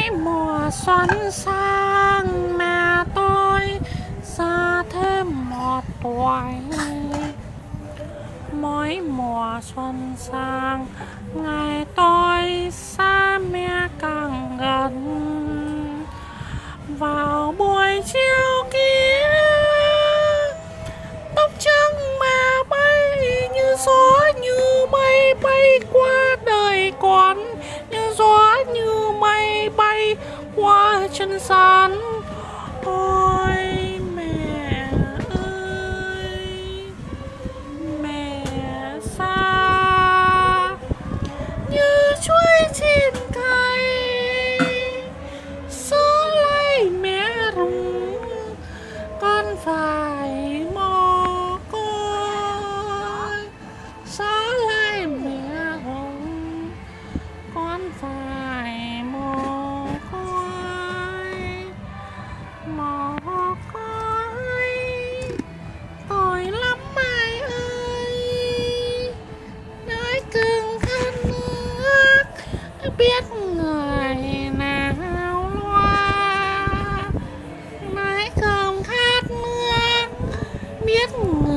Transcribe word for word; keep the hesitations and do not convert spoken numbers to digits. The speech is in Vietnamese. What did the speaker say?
Mỗi mùa xuân sang mẹ tôi ra thêm một tuổi. Mỗi mùa xuân sang ngày tôi xa mẹ càng gần. Vào buổi chiều kia tóc trắng mẹ bay như gió như mây bay qua đời con, như gió như mây bay qua chân gian. Ôi mẹ ơi, mẹ xa như chuối trên cây, gió lay mẹ rụng con phải mồ côi. Gió lay mẹ rụng con phải mồ côi. Mồ côi tội lắm ai ơi, nói cưng khát nước biết người nào loa, nói không khát nước biết người